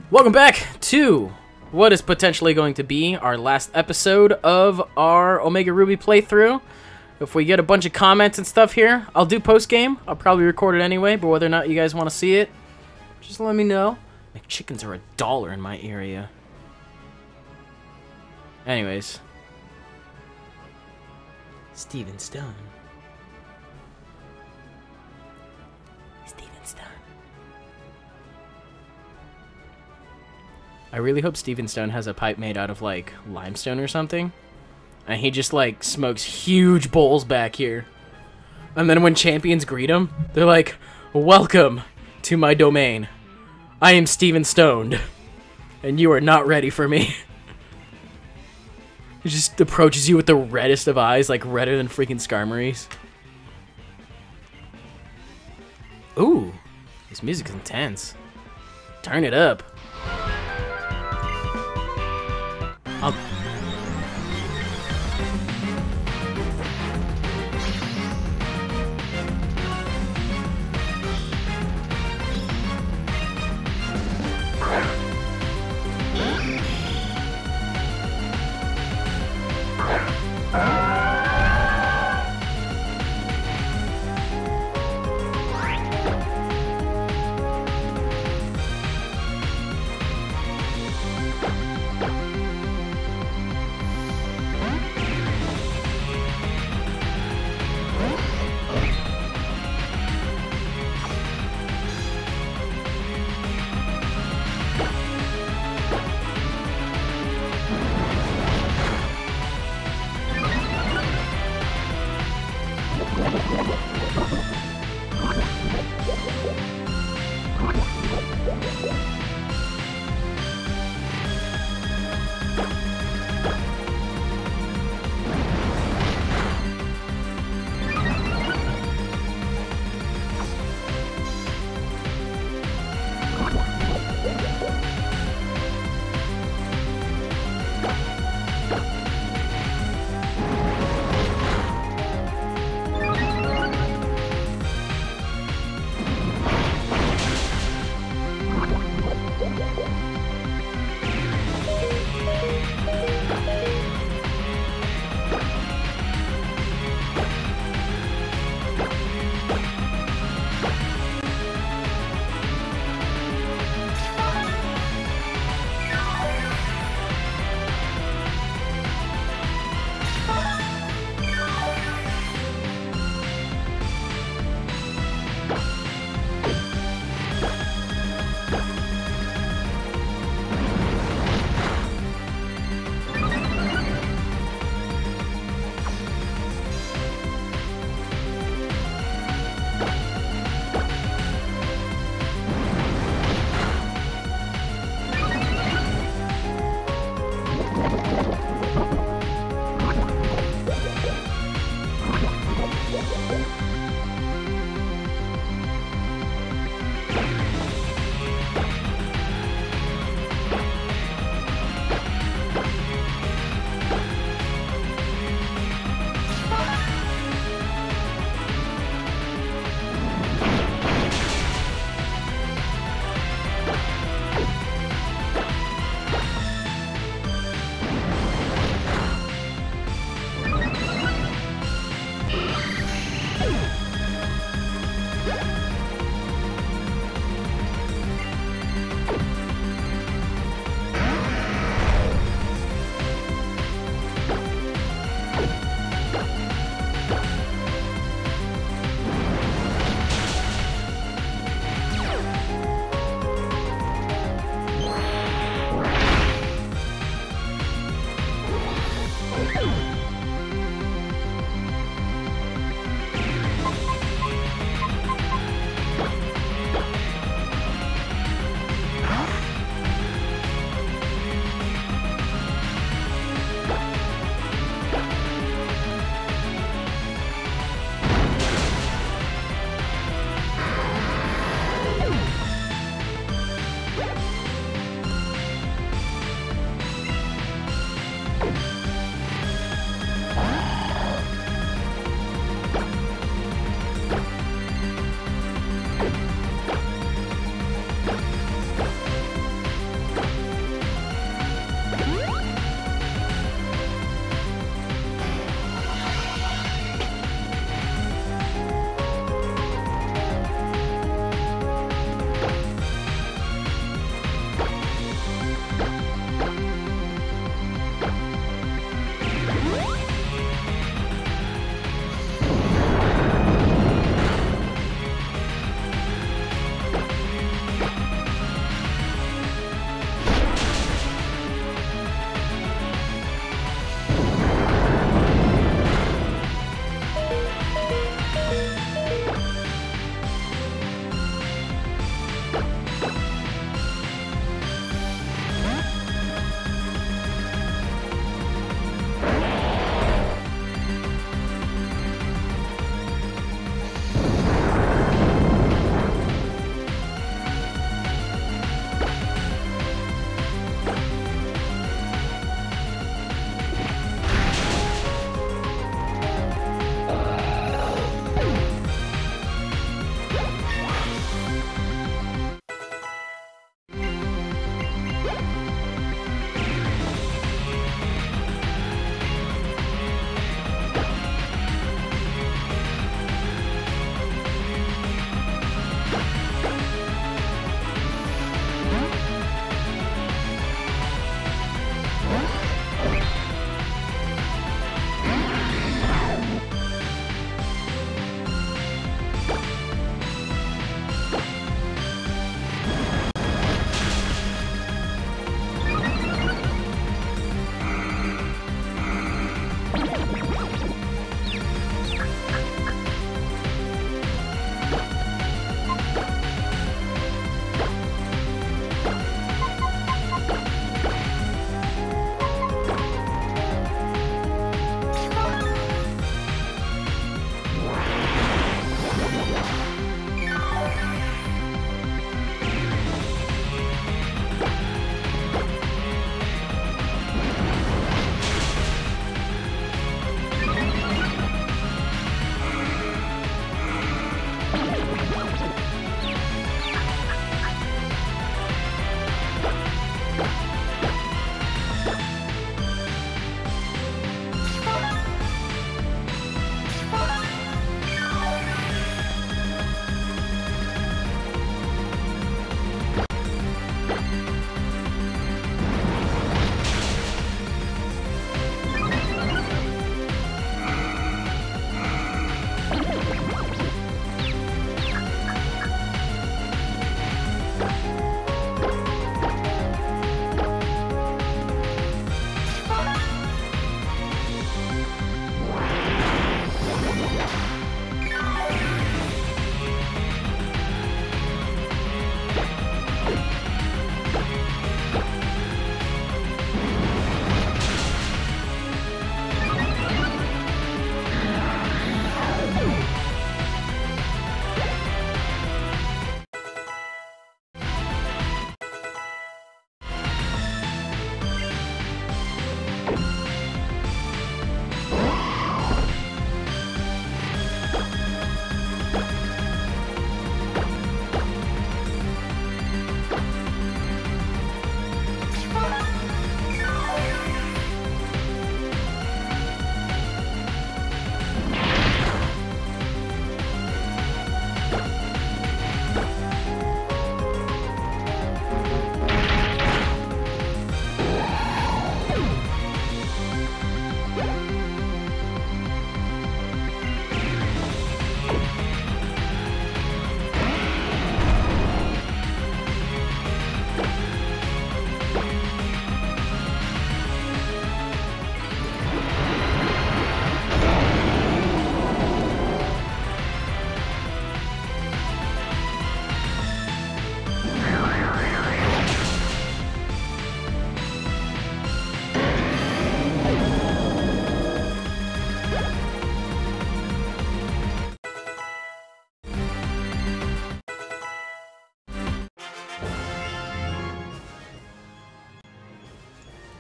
Welcome back to what is potentially going to be our last episode of our Omega Ruby playthrough. If we get a bunch of comments and stuff here, I'll do post-game. I'll probably record it anyway, but whether or not you guys want to see it, just let me know. McChickens are $1 in my area. Anyways. Steven Stone. I really hope Steven Stone has a pipe made out of, like, limestone or something. And he just, like, smokes huge bowls back here. And then when champions greet him, they're like, "Welcome to my domain. I am Steven Stoned. And you are not ready for me." He just approaches you with the reddest of eyes, like redder than freaking Skarmory's. Ooh, this music's intense. Turn it up. I'll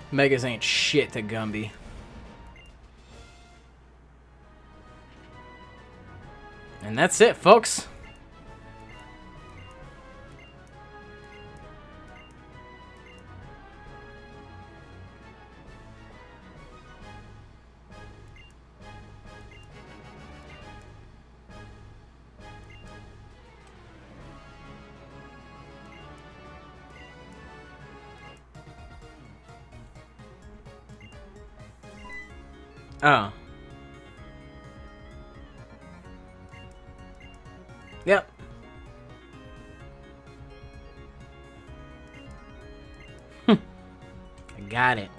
Megas ain't shit to Gumby. And that's it, folks. Oh. Yep. I got it.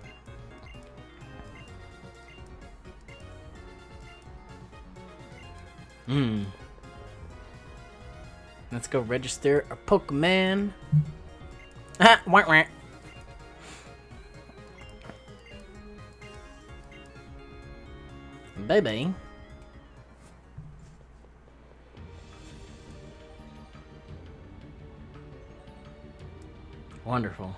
Let's go register a Pokemon. Ah, wah, wah. Baby. Wonderful.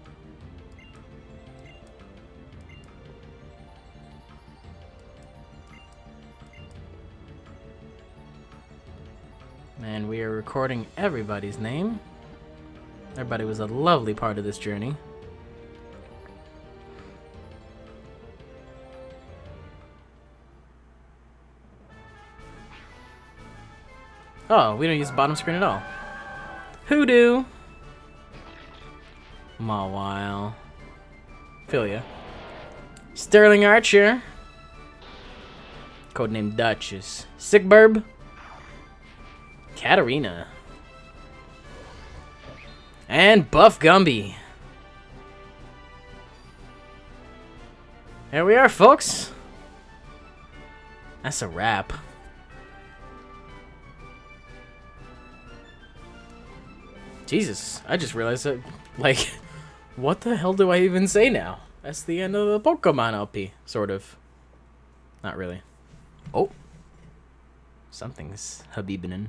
And we are recording everybody's name. Everybody was a lovely part of this journey. Oh, we don't use the bottom screen at all. Hoodoo! Mawile. Feel ya. Sterling Archer. Codename Duchess. Sickburb. Katarina. And Buff Gumby. There we are, folks. That's a wrap. Jesus, I just realized that, like, what the hell do I even say now? That's the end of the Pokemon LP, sort of. Not really. Oh. Something's habibinin'.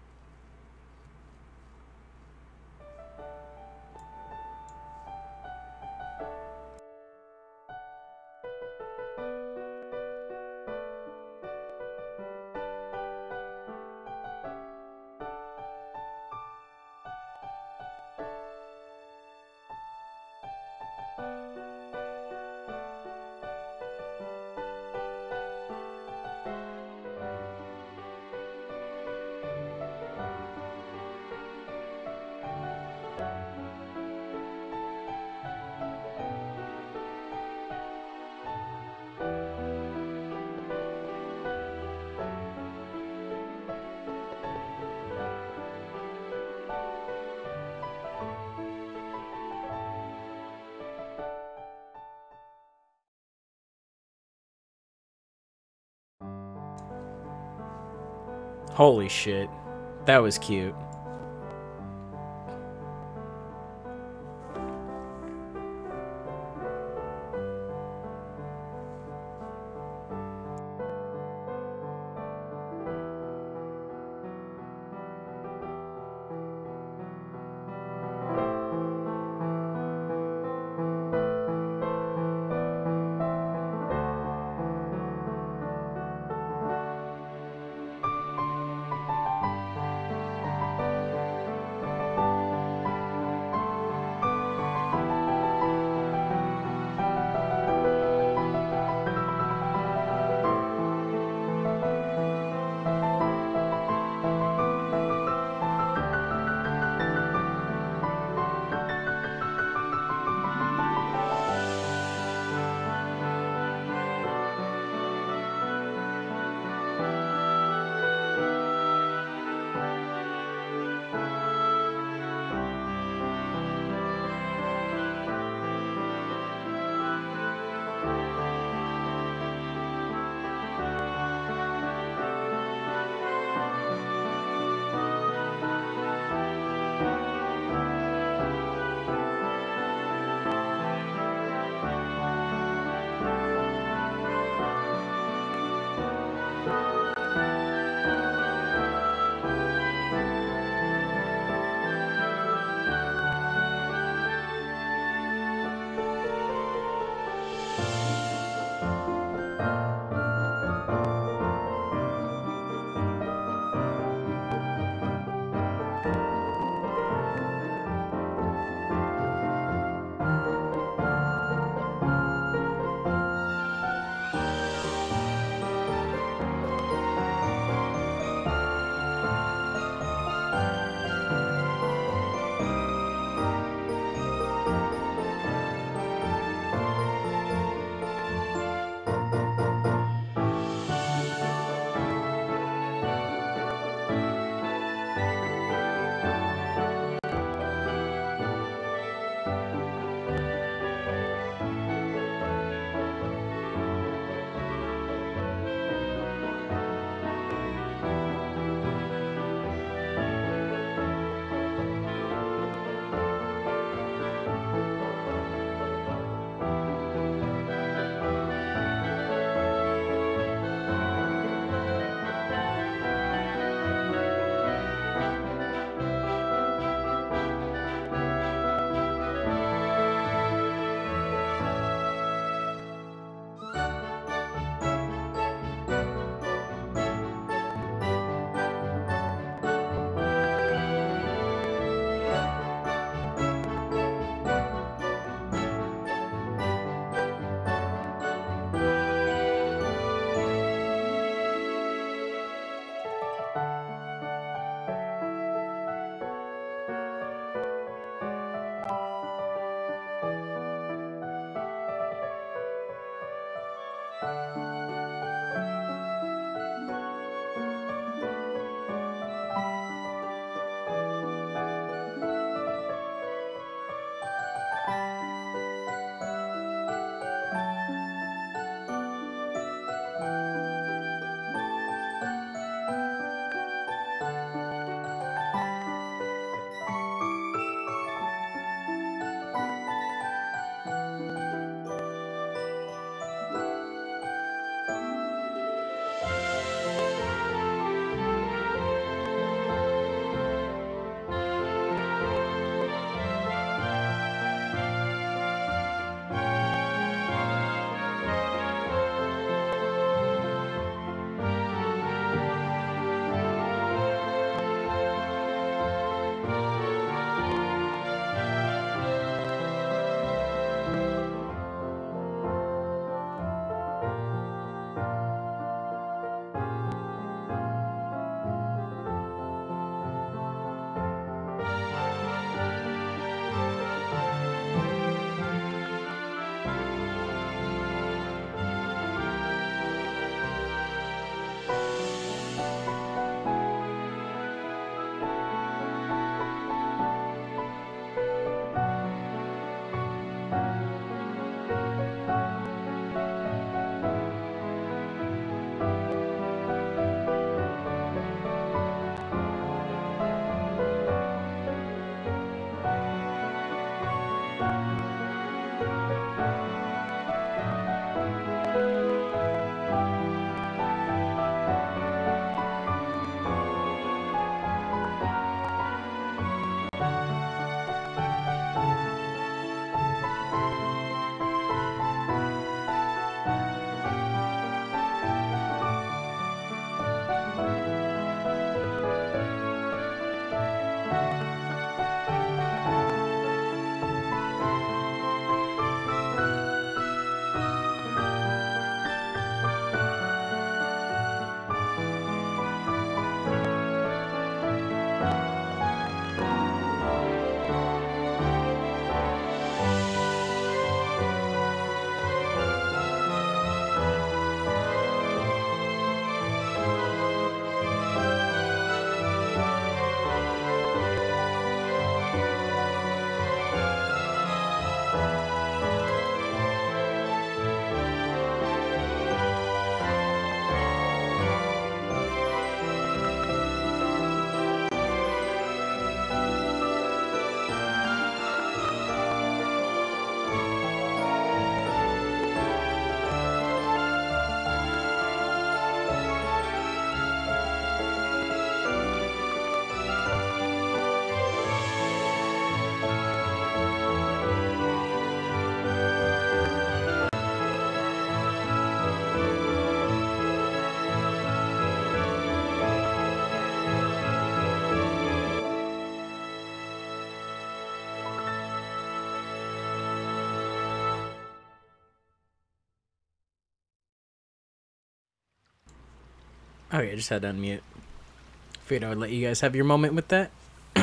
Holy shit. That was cute. Okay, just had to unmute. Figured I would let you guys have your moment with that.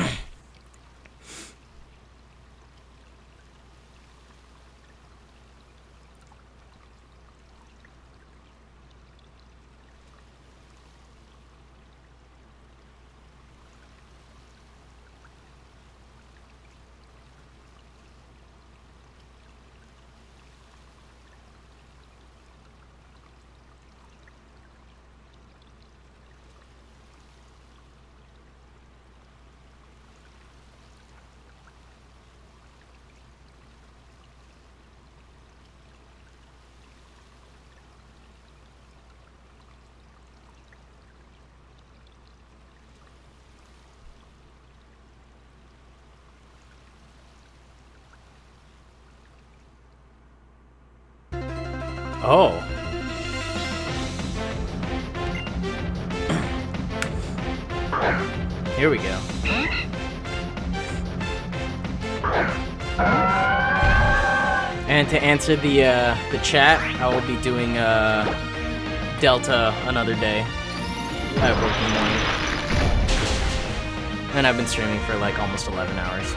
Oh. Here we go. And to answer the chat, I will be doing Delta another day. I work in the morning. And I've been streaming for like almost 11 hours.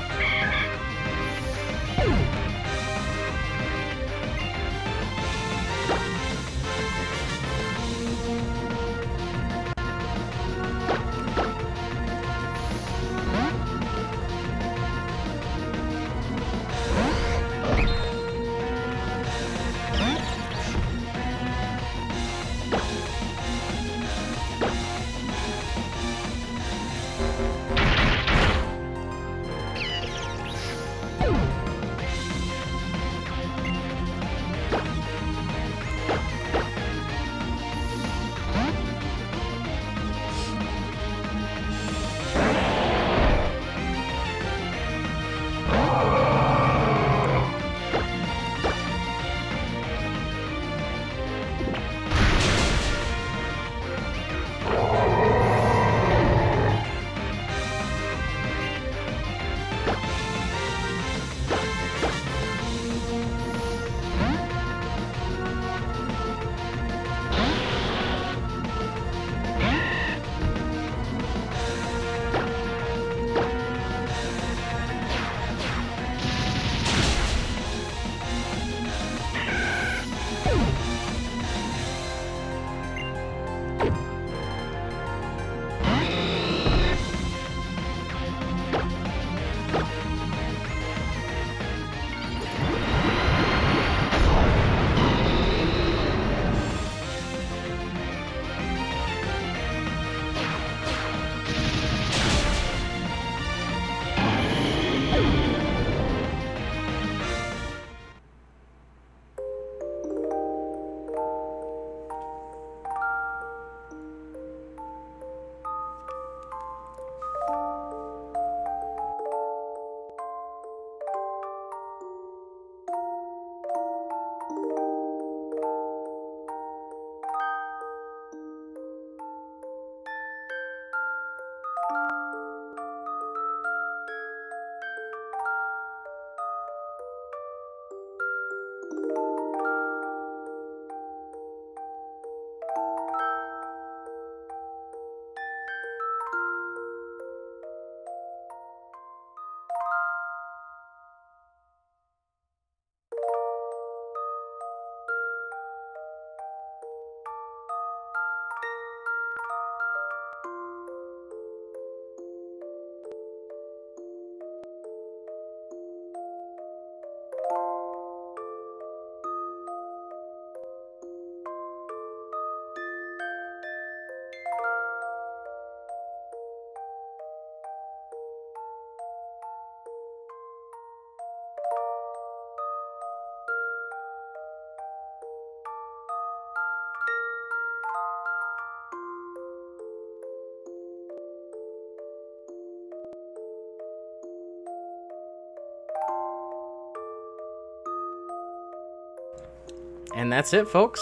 And that's it, folks.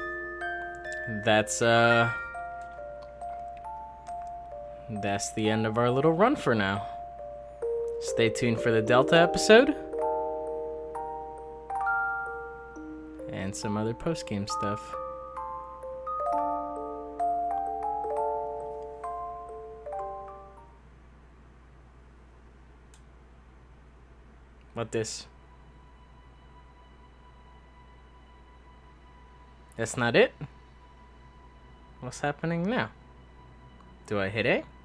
That's the end of our little run for now. Stay tuned for the Delta episode. And some other post-game stuff. What this? That's not it? What's happening now? Do I hit A?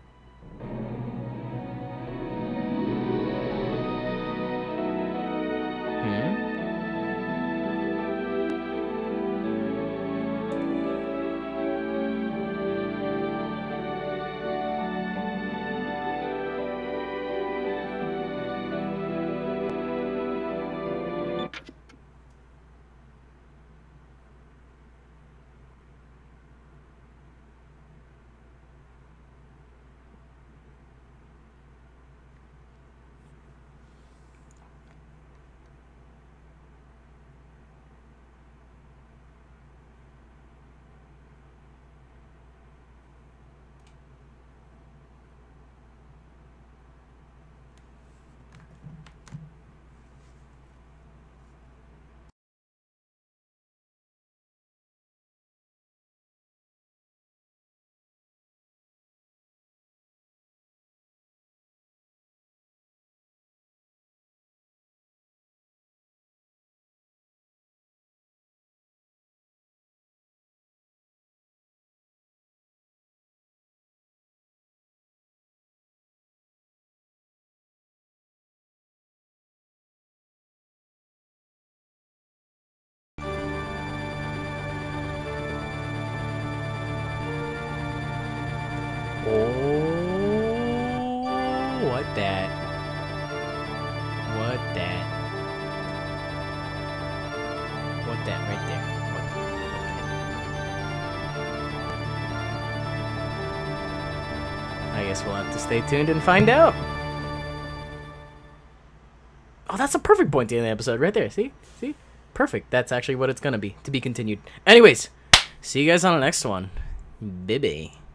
Oh, what that? What that? What that right there? What that? I guess we'll have to stay tuned and find out. Oh, that's a perfect point to end the episode right there. See? See? Perfect. That's actually what it's gonna be. To be continued. Anyways, see you guys on the next one. Bye-bye.